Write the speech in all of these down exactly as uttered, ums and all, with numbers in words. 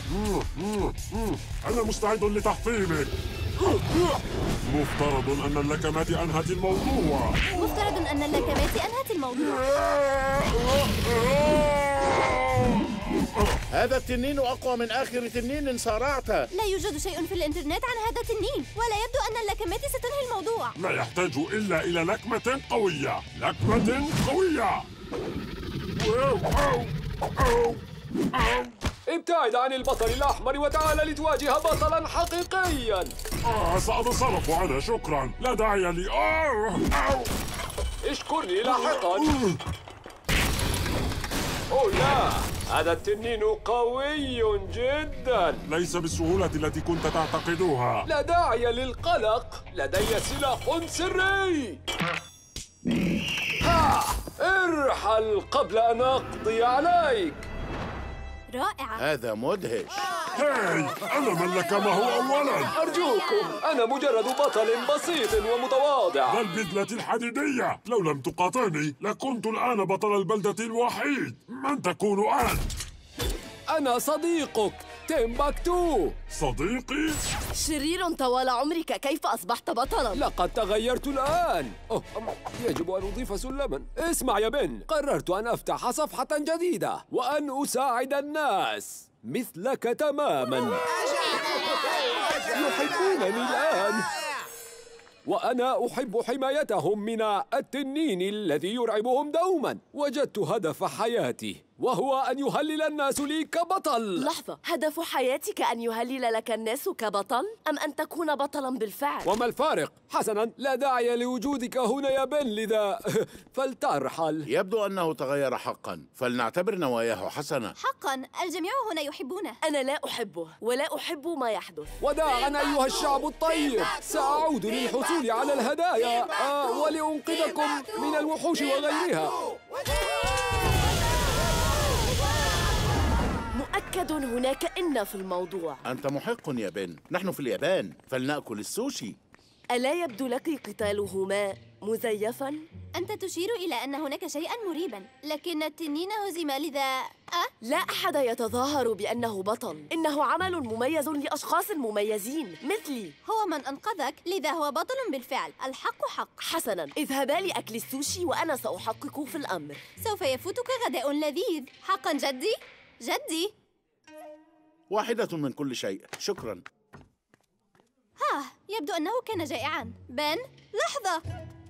أنا مستعد لتحطيمك. مفترض أن اللكمات أنهت الموضوع. مفترض أن اللكمات أنهت الموضوع. هذا التنين أقوى من آخر تنين صارعته. لا يوجد شيء في الإنترنت عن هذا التنين، ولا يبدو أن اللكمات ستنهي الموضوع. لا يحتاج إلا إلى لكمة قوية. لكمة قوية. ابتعد عن البطل الأحمر وتعال لتواجه بطلاً حقيقياً. آه سأتصرف أنا، شكراً. لا داعي لي. آه. أو. اشكرني لاحقاً. أوه لا، هذا التنين قوي جداً. ليس بالسهولة التي كنت تعتقدها. لا داعي للقلق، لدي سلاح سري. ها! ارحل قبل أن أقضي عليك. رائعة. هذا مدهش. هاي، أنا من لكمه أولاً. أرجوكم، أنا مجرد بطل بسيط ومتواضع. ذا البذلة الحديدية، لو لم تقاطعني لكنت الآن بطل البلدة الوحيد. من تكون أنت؟ أنا صديقك تيمباكتو. صديقي؟ شرير طوال عمرك، كيف أصبحت بطلاً؟ لقد تغيرت الآن. أوه، يجب أن أضيف سلماً. اسمع يا بن، قررت أن أفتح صفحة جديدة وأن أساعد الناس مثلك تماماً. يحبونني الآن وأنا أحب حمايتهم من التنين الذي يرعبهم دوماً. وجدت هدف حياتي وهو أن يهلل الناس لي كبطل. لحظة، هدف حياتك أن يهلل لك الناس كبطل أم أن تكون بطلاً بالفعل؟ وما الفارق؟ حسناً، لا داعي لوجودك هنا يا بن، لذا فلترحل. يبدو أنه تغير حقاً، فلنعتبر نواياه حسنة. حقاً، الجميع هنا يحبونه. أنا لا أحبه ولا أحب ما يحدث. وداعاً أيها الشعب الطيب، سأعود للحصول على الهدايا آه ولأنقذكم من الوحوش وغيرها. مؤكد هناك إن في الموضوع. أنت محق يا بن، نحن في اليابان، فلنأكل السوشي. ألا يبدو لك قتالهما مزيفاً؟ أنت تشير إلى أن هناك شيئاً مريباً، لكن التنين هزم لذا. أه؟ لا أحد يتظاهر بأنه بطل، إنه عمل مميز لأشخاص مميزين مثلي. هو من أنقذك، لذا هو بطل بالفعل. الحق حق. حسناً، اذهبا لأكل السوشي وأنا سأحقق في الأمر. سوف يفوتك غداء لذيذ. حقاً جدي؟ جدي؟ واحدة من كل شيء، شكراً. ها، يبدو أنه كان جائعاً. بن، لحظة.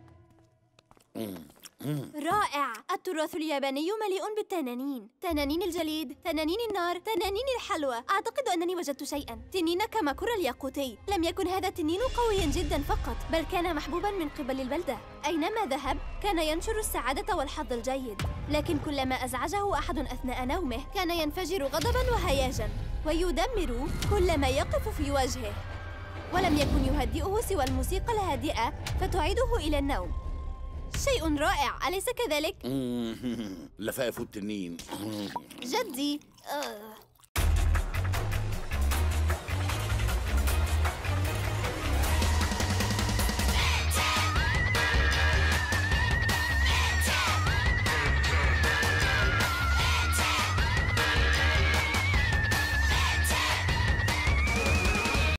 رائع. التراث الياباني مليء بالتنانين. تنانين الجليد، تنانين النار، تنانين الحلوى. أعتقد أنني وجدت شيئاً. تنين كاماكورا الياقوتي. لم يكن هذا التنين قوياً جداً فقط، بل كان محبوباً من قبل البلدة. أينما ذهب كان ينشر السعادة والحظ الجيد، لكن كلما أزعجه أحد أثناء نومه كان ينفجر غضباً وهياجاً ويدمر كل ما يقف في وجهه. ولم يكن يهدئه سوى الموسيقى الهادئة فتعيده إلى النوم. شيء رائع، أليس كذلك؟ لفائف التنين. جدي. آه.